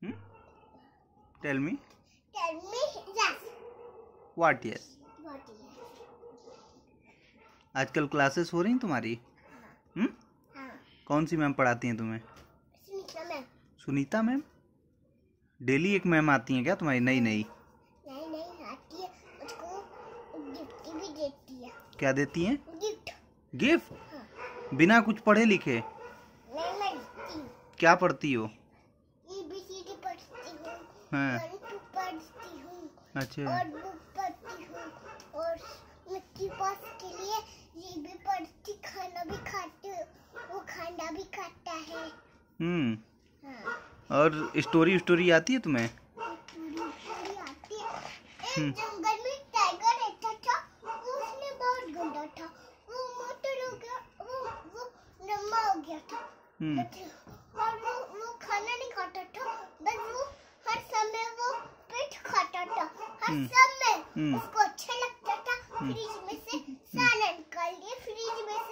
Tell me yes. What yes. What yes? आजकल classes हो रही हैं तुम्हारी? हाँ। कौन सी मैम पढ़ाती हैं तुम्हें? Sunita ma'am. Sunita ma'am? Daily एक मैम आती हैं क्या तुम्हारी नई नई? नहीं आती है, उसको गिफ्ट भी देती है। क्या देती हैं? गिफ्ट। गिफ्ट? हाँ। बिना कुछ पढ़े लिखे? नहीं मैं लिखती हूँ। क्या पढ़ती हो? ABCD पढ़ती हूँ। हाँ। 1 2 पढ़ती हूँ। अच्छा। और बुक पढ़ती हूँ और मिक्की पास के लिए ये भी पढ़ती, खाना भी खाती हूँ, वो खाना भी खाता है। हाँ। और स्टोरी आती है तुम्हें? पूरी आती है। एक जंगल में टाइगर रहता था, उसने बहुत गंदा था, वो मोटा हो गया, वो लंबा हो गया था। और वो खाना नहीं खाता था, बस वो हर समय वो पेट खाता था, हर समय उसको अच्छा लगता था। फ्रिज में से सालन निकाल लिए, फ्रिज में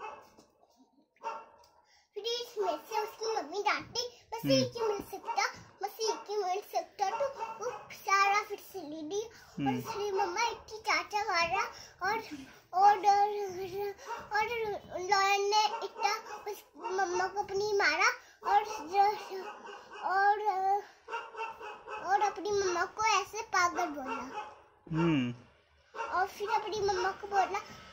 से उसकी मम्मी डांटी, बस एक ही मिल सकता तो वो सारा फिर से ले लिया। और उसकी मम्मा इतनी चाचा मारा और लॉयन ने इतना उस मम्मा को अपनी मारा और अपनी मम्मा को ऐसे पागल बोला। और फिर अपनी मम्मा को बोला